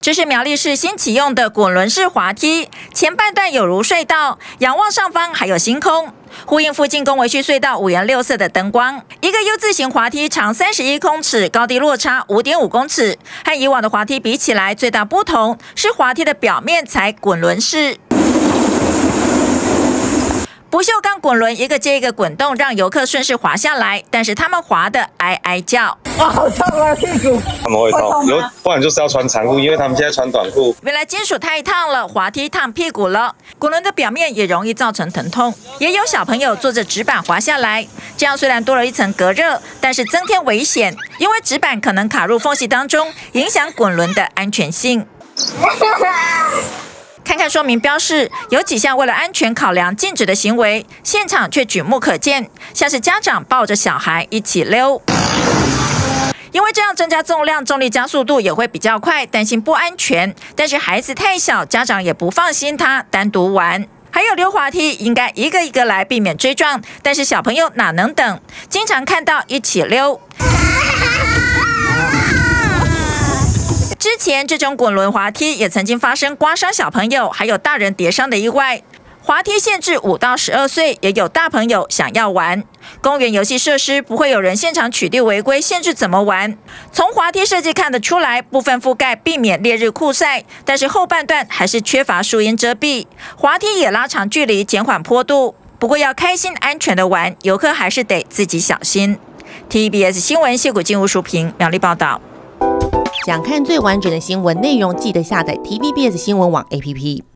这是苗栗市新启用的滚轮式滑梯，前半段有如隧道，仰望上方还有星空，呼应附近公维区隧道五颜六色的灯光。一个 U 字形滑梯长31公尺，高低落差5.5公尺，和以往的滑梯比起来，最大不同是滑梯的表面才滚轮式。 不锈钢滚轮一个接一个滚动，让游客顺势滑下来，但是他们滑得哀哀叫。 哇，好痛啊，屁股！ 他们会痛，不然就是要穿长裤，因为他们现在穿短裤。 原来金属太烫了，滑梯烫屁股了。滚轮的表面也容易造成疼痛，也有小朋友坐着纸板滑下来，这样虽然多了一层隔热，但是增添危险，因为纸板可能卡入缝隙当中，影响滚轮的安全性。看看说明标示，有几项为了安全考量禁止的行为，现场却举目可见，像是家长抱着小孩一起溜。 因为这样增加重量，重力加速度也会比较快，担心不安全。但是孩子太小，家长也不放心他单独玩。还有溜滑梯，应该一个一个来，避免追撞。但是小朋友哪能等？经常看到一起溜。之前这种滚轮滑梯也曾经发生刮伤小朋友，还有大人跌伤的意外。 滑梯限制5到12岁，也有大朋友想要玩。公园游戏设施不会有人现场取缔违规，限制怎么玩。从滑梯设计看得出来，部分覆盖避免烈日酷晒，但是后半段还是缺乏树荫遮蔽。滑梯也拉长距离，减缓坡度。不过要开心安全的玩，游客还是得自己小心。TVBS 新闻谢谷静吴淑平苗栗报道。 想看最完整的新闻内容，记得下载 TVBS 新闻网 APP。